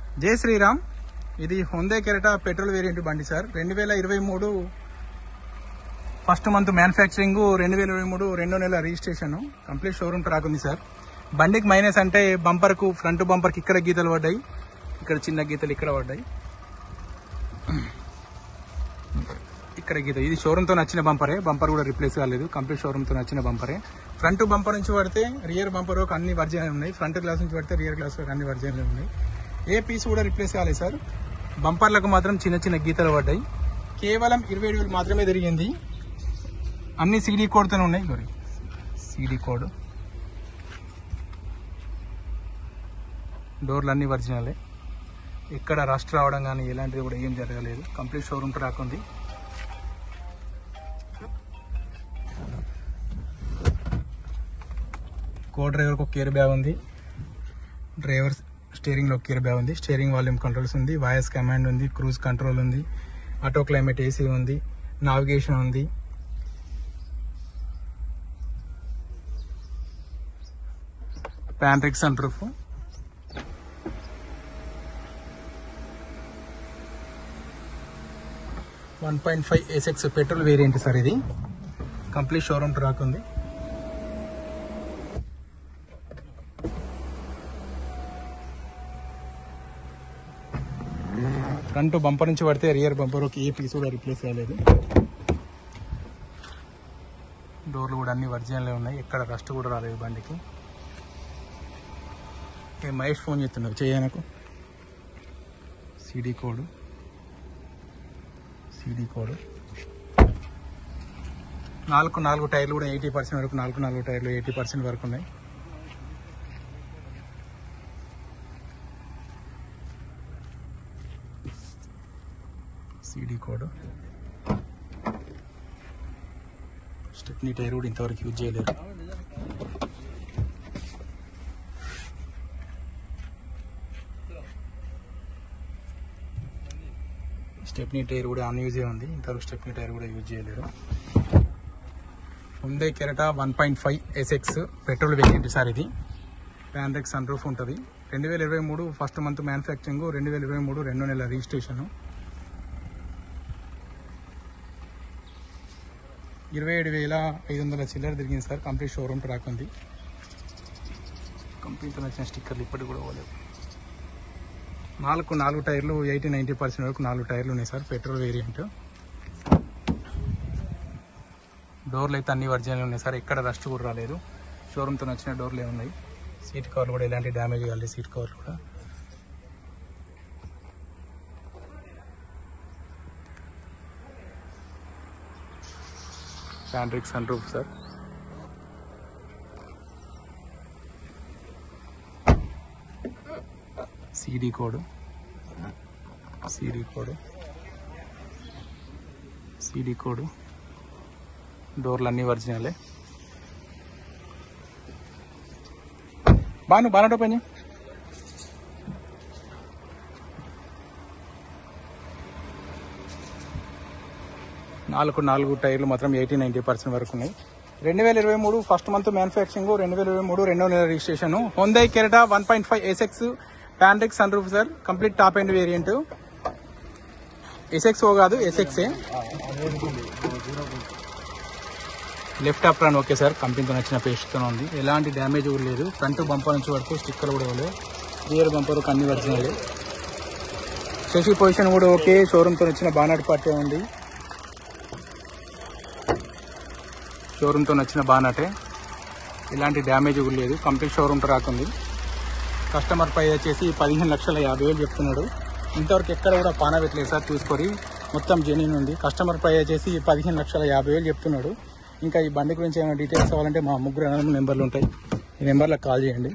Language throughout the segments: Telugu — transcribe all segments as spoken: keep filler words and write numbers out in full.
జై శ్రీరామ్. ఇది హుండై కెరెటా పెట్రోల్ వేరియంట్ బండి సార్. రెండు వేల ఇరవై మూడు ఫస్ట్ మంత్ మ్యానుఫ్యాక్చరింగ్, రెండు వేల ఇరవై మూడు రెండో నెల రిజిస్ట్రేషన్, కంప్లీట్ షోరూమ్ ట్రాక్ ఉంది సార్. బండికి మైనస్ అంటే బంపర్కు, ఫ్రంట్ బంపర్కి ఇక్కడ గీతలు పడ్డాయి, ఇక్కడ చిన్న గీతలు ఇక్కడ పడ్డాయి, ఇక్కడ గీత. ఇది షోరూమ్తో నచ్చిన బంపరే, బంపర్ కూడా రిప్లేస్ కాలేదు, కంప్లీట్ షోరూమ్తో నచ్చిన బంపరే. ఫ్రంట్ బంపర్ నుంచి పడితే రియర్ బంపర్ ఒక అన్ని వర్జన్లు ఉన్నాయి, ఫ్రంట్ గ్లాస్ నుంచి పడితే రియర్ గ్లాస్ అన్ని వర్జన్లు ఉన్నాయి. ఏ పీస్ కూడా రిప్లేస్ కాలేదు సార్. బంపర్లకు మాత్రం చిన్న చిన్న గీతలు పడ్డాయి. కేవలం ఇరవై ఏడు వేలు మాత్రమే తిరిగింది. అన్ని సీడీ కోడ్తోనే ఉన్నాయి. గోరి సీడీ కోడ్, డోర్లు అన్ని ఒరిజినలే, ఎక్కడ రస్ట్ రావడం కానీ ఎలాంటిది కూడా ఏం జరగలేదు. కంప్లీట్ షోరూమ్ ట్రాక్ ఉంది. కో డ్రైవర్కి ఒక కేర్ బ్యాగ్ ఉంది, డ్రైవర్ స్టీరింగ్ లో కేర్ బ్యాగ్ ఉంది, స్టీరింగ్ వాల్యూమ్ కంట్రోల్స్ ఉంది, వాయిస్ కమాండ్ ఉంది, క్రూజ్ కంట్రోల్ ఉంది, ఆటో క్లైమేట్ ఏసీ ఉంది, నావిగేషన్ ఉంది, panoramic sun roof, one point five SX petrol variant sir. ఇది కంప్లీట్ షోరూమ్ ట్రాక్ ఉంది. ఫ్రంట్ బంపర్ నుంచి పడితే రియర్ బంపర్ ఒక ఏ పీస్ కూడా రిప్లేస్ కాలేదు. డోర్లు కూడా అన్ని ఒరిజినల్ ఉన్నాయి, ఎక్కడ రస్ట్ కూడా రాలేదు బండికి. ఏ మహేష్ ఫోన్ చేస్తున్నారు చేయనకు. సిడి కోడ్, సిడి కోడ్. నాలుగు నాలుగు టైర్లు కూడా ఎయిటీ పర్సెంట్ వరకు, నాలుగు నాలుగు టైర్లు ఎయిటీ పర్సెంట్ వరకు ఉన్నాయి. CD code. స్టెప్నీ టైర్ కూడా ఇంతవరకు యూజ్ చేయలేరు. స్టెప్నీ టైర్ కూడా అన్యూజే ఉంది, ఇంతవరకు స్టెప్నీ టైర్ కూడా యూజ్ చేయలేరు. Hyundai Creta one point five SX petrol variant sir. ఇది ప్యాంట్రిక్ సన్ రూఫ్ ఉంటుంది. రెండు వేల ఇరవై మూడు ఫస్ట్ మంత్ మ్యానుఫ్యాక్చరింగ్, రెండు వేల ఇరవై మూడు రెండో నెల రిజిస్ట్రేషన్. ఇరవై ఏడు వేల ఐదు వందల చిల్లర తిరిగింది సార్. కంప్లీట్ షోరూమ్ ట్రాక్ ఉంది. కంప్లీట్తో నచ్చిన స్టిక్కర్లు ఇప్పటికి కూడా పోలేదు. నాలుగు నాలుగు టైర్లు ఎయిటీ నైంటీ పర్సెంట్ వరకు నాలుగు టైర్లు ఉన్నాయి సార్. Petrol variant. డోర్లు అయితే అన్ని ఒరిజినల్ ఉన్నాయి సార్, ఎక్కడ రస్ట్ కూడా రాలేదు. షోరూమ్తో నచ్చిన డోర్లే ఉన్నాయి. సీట్ కవర్లు కూడా ఎలాంటి డ్యామేజ్ కాలేదు. సీట్ కవర్లు కూడా ప్యాంట్రిక్ సన్ రూఫ్ సార్. సిడి కోడ్, సిడి కోడ్, సిడి కోడ్. డోర్లు అన్ని ఒరిజినలే. బాను బానట్ ఓపెన్ చేయి. నాలుగు నాలుగు టైర్లు మాత్రం ఎయిటీ నైంటీ పర్సెంట్ వరకు ఉన్నాయి. రెండు వేల ఇరవై మూడు ఫస్ట్ మంత్ మ్యానుఫ్యాక్చరింగ్, రెండు వేల ఇరవై మూడు రెండో నెల registration. Hyundai Creta one point five SX panoramic sun roof sir. Complete top end variant. SX O కాదు, ఎస్ఎక్సే. లెఫ్ట్ అప్రాన్ ఓకే సార్, కంపెనీతో నచ్చిన పేస్ట్తో ఉంది, ఎలాంటి డ్యామేజ్ కూడా లేదు. ఫ్రంట్ బంపర్ నుంచి వరకు స్టిక్కర్ కూడా ఇవ్వలేదు. రియర్ బంపర్ అన్ని ఒరిజినల్. శశి పొజిషన్ కూడా ఓకే. షోరూమ్తో నచ్చిన బానట్ పార్టీ ఉంది. షోరూమ్తో నచ్చిన బానటే, ఎలాంటి డ్యామేజ్ కూడా లేదు. కంప్లీట్ షోరూమ్ ట్రాక్ ఉంది. కస్టమర్ పై వచ్చేసి పదిహేను లక్షల యాభై వేలు చెప్తున్నాడు. ఇంతవరకు ఎక్కడ కూడా పాన పెట్టలేదు సార్, చూసుకొని మొత్తం జెన్యూన్ ఉంది. కస్టమర్ పై వచ్చేసి పదిహేను లక్షల యాభై వేలు చెప్తున్నాడు. ఇంకా ఈ బండి గురించి ఏమైనా డీటెయిల్స్ కావాలంటే మా ముగ్గురు అన్నదమ్ముల నెంబర్లు ఉంటాయి, ఈ నెంబర్లకు కాల్ చేయండి.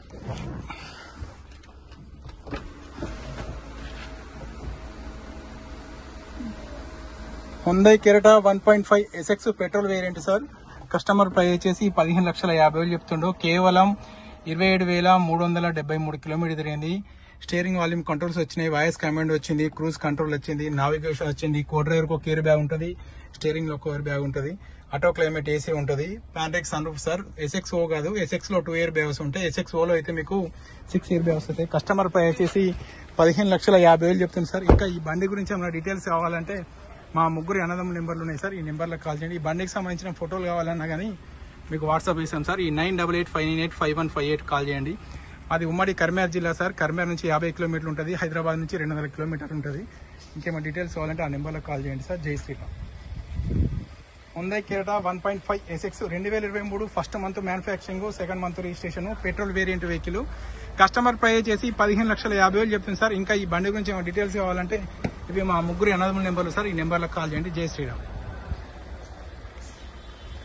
Hyundai Creta one point five SX petrol variant sir. Customer price వచ్చేసి పదిహేను లక్షల యాభై వేలు చెప్తుండో. కేవలం ఇరవై ఏడు వేల మూడు వందల డెబ్బై మూడు కిలోమీటర్ తిరిగింది. స్టీరింగ్ వాల్యూమ్ కంట్రోల్స్ వచ్చినాయి, వాయిస్ కమాండ్ వచ్చింది, క్రూజ్ కంట్రోల్ వచ్చింది, నావిగేషన్ వచ్చింది, కో డ్రైవర్ ఒక కేర్ బ్యాగ్ ఉంటుంది, స్టీరింగ్ లో కేర్ బ్యాగ్ ఉంటుంది, ఆటో క్లైమేట్ ఏసీ ఉంటుంది, panoramic sun roof sir. SX O కాదు, ఎస్ఎక్స్ లో టూ ఇయర్ బ్యాగ్స్ ఉంటాయి. ఎస్ఎక్స్ ఓలో అయితే మీకు సిక్స్ ఇయర్ బ్యాగ్స్ వస్తాయి. కస్టమర్ పై వచ్చేసి పదిహేను లక్షల యాభై వేలు చెప్తుంది సార్. ఇంకా ఈ బండి గురించి ఏమైనా డీటెయిల్స్ కావాలంటే మా ముగ్గురు అన్నదమ్ముల నెంబర్లు ఉన్నాయి సార్. ఈ నెంబర్లకు కాల్ చేయండి. ఈ బండికి సంబంధించిన ఫోటోలు కావాలన్నా కానీ మీకు వాట్సాప్ చేస్తాం సార్. ఈ nine double eight five nine eight five one five eight call చేయండి. అది ఉమ్మడి కర్మేర్ జిల్లా సార్. కర్మేర్ నుంచి యాభై కిలోమీటర్లు ఉంటుంది. హైదరాబాద్ నుంచి రెండు వందల కిలోమీటర్లు ఉంటుంది. ఇంకేమైనా డీటెయిల్స్ కావాలంటే ఆ నెంబర్లో కాల్ చేయండి సార్. జై Shriram. Hyundai Creta one point five SX రెండు వేల ఇరవై మూడు first month manufacturing, second month registration, petrol variant vehicle. Customer price చేసి పదిహేను లక్షల యాభై వేలు చెప్తుంది సార్. ఇంకా ఈ బండి గురించి ఏమైనా డీటెయిల్స్ కావాలంటే ఇవి మా ముగ్గురు అన్నదమ్ముల నెంబర్లు సార్. ఈ నెంబర్లకు కాల్ చేయండి. జై శ్రీరామ్.